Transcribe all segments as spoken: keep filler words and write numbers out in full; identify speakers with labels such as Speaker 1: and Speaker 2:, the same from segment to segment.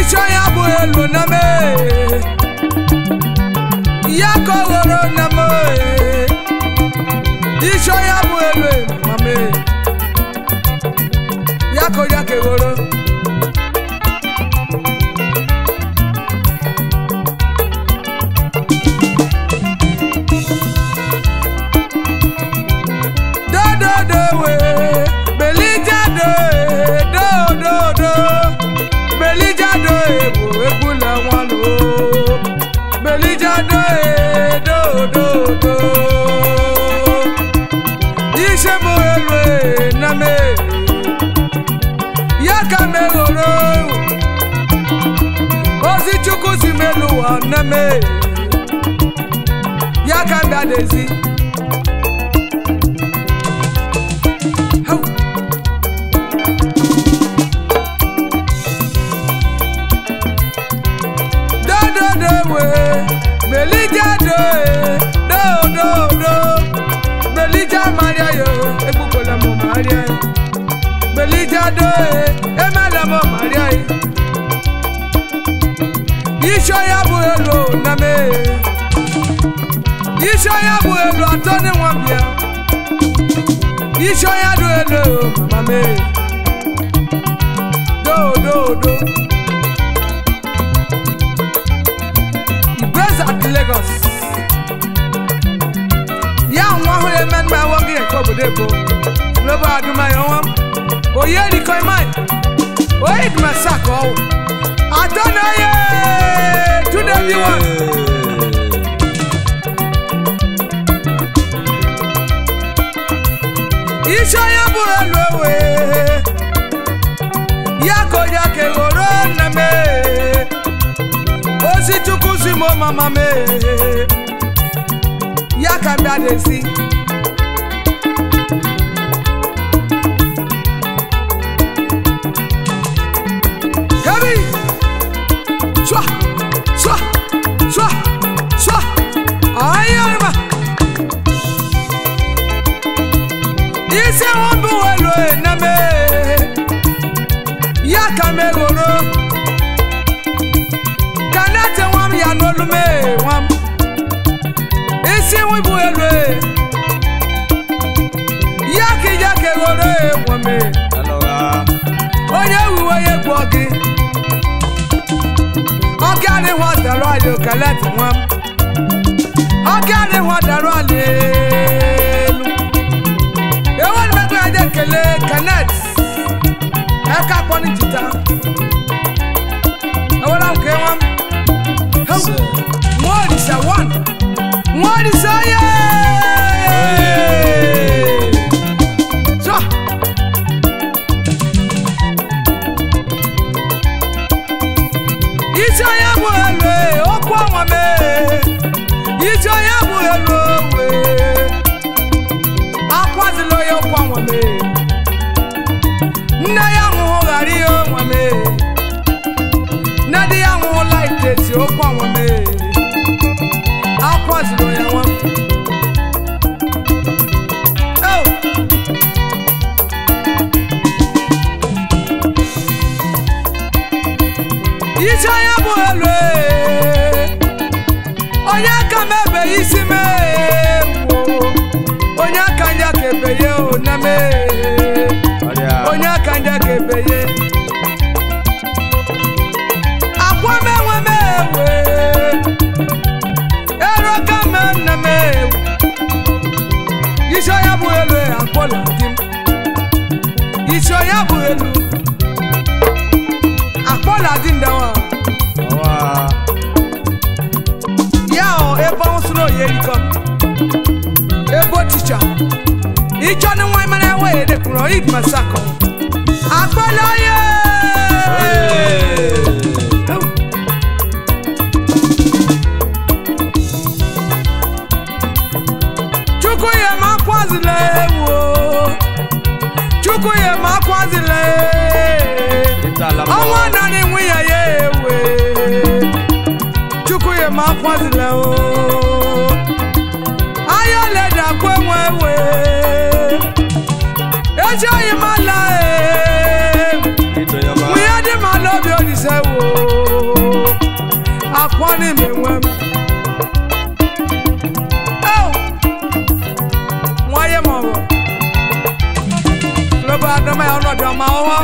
Speaker 1: Isho ya bu elu na me Yako woro na me Isho ya bu elu mame Yako yake woro Name Yakanga Desi Do do do we Belija do do do do Belija Maria yo Ebukola mo Maria Belija do Emala mo Maria Isho ya bu elu na me Isho ya bu elu atoni wambia Isho ya do elu mama me Do do do Ibeza at Lagos Ya nwa ho ye men ba wo ge ko bodebo No ba aduma yo wam O ye di koi mai O it masako Atona ye to the viewer. Isho ya bu elu Yako yake goro na me Osi chukusi mo mama me Yaka mba desi Kabi Swa, swa, swa, swa. Ayama. Ise wambu welo na me. Yaka me goro. Kanate wam ya nolu me wam. Ise wambu welo. Yaki yake goro wame. Aloha. Oye uwe ye gwogi. Ogani wa daro ale collect one. Ogani wa daro ale. E won me gbe aje kele connect. E ka poni jita. E won am ke wam. What is a one? What is a yeah? So Isho ya bu elu okwa wame Isho ya bu elu we Akwazilo ya okwa wame Nna ya mu gari yo wame Nadi ya mu like it okwa wame Akwazilo ya wame Oh Isho ya bu elu Onya kamebe isi me Onya kanja kebeye o na me Onya kanja kebeye Akwa me we me we Ero kame na me Isho ya bu elu akpola dim Isho ya bu elu Akpola dim dawa Awa Yao ebo nsuro yeri kom Ebo teacher Icho ni wai mana we de kuro id masako Akpola ye Chuku ye makwazile wo Chuku ye makwazile Awa nani mwiya ye we Chuku ye makwazile o Ayo le da kwe mwewe Ejo ye mala e Mwiya di malo bi odi akwani menwem oh moye mo lo ba do ma ono do ma o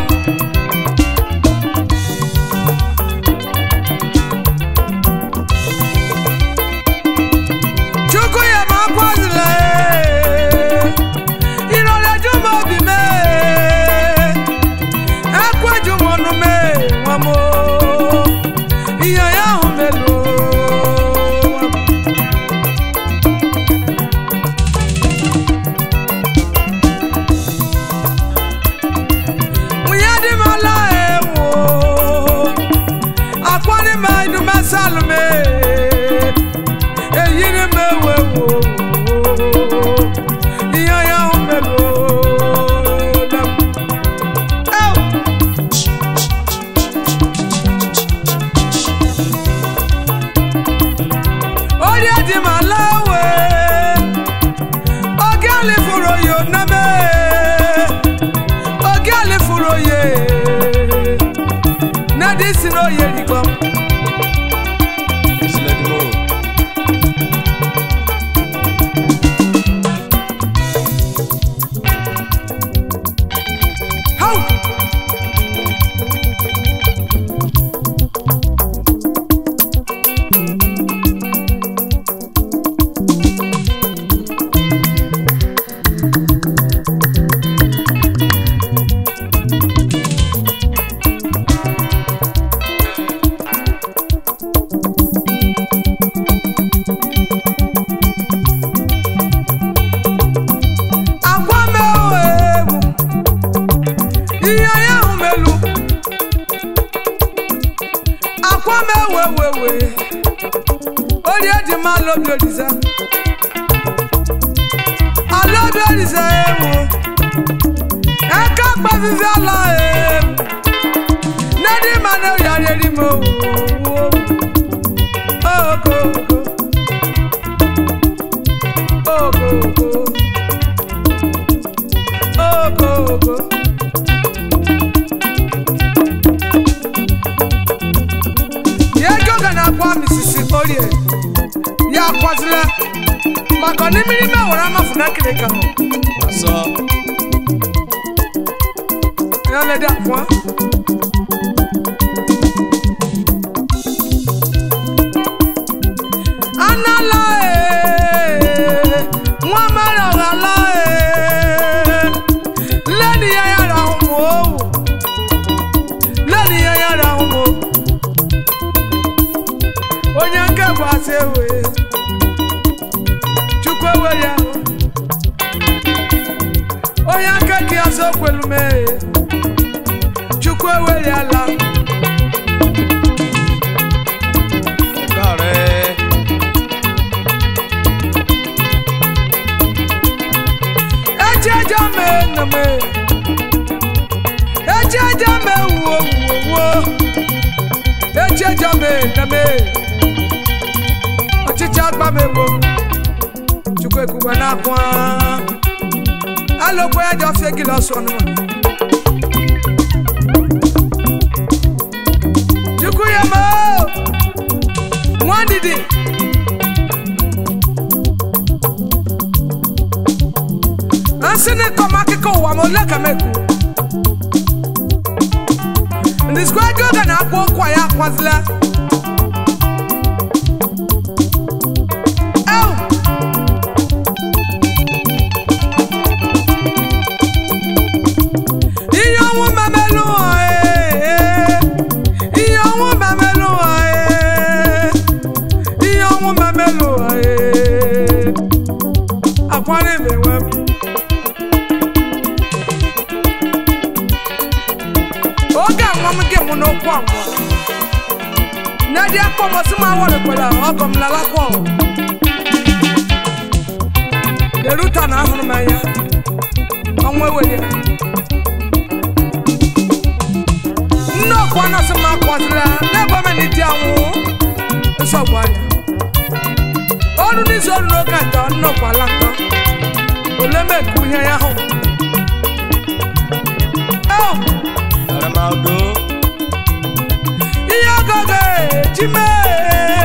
Speaker 2: Ronaldo
Speaker 1: Iyagoge Jime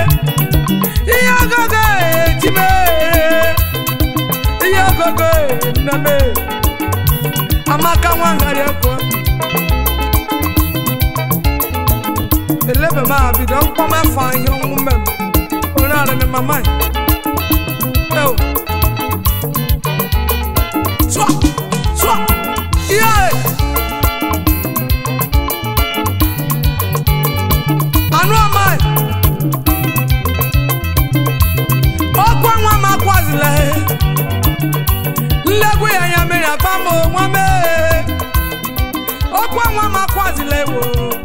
Speaker 1: ngari ko elebe ma bi do ko ma fa yo ngumbe ora re me mama yo so so yeah anu amai okwa nwa ma kwazile legu ya ya mere afamo nwa me okwa nwa ma kwazile wo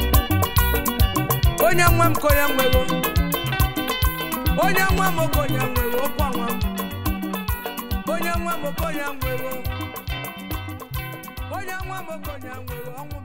Speaker 1: onye nwa m ko ya nwego onye nwa m ko ya nwego okwa nwa onye nwa m ko ya nwego onye nwa m ko ya nwego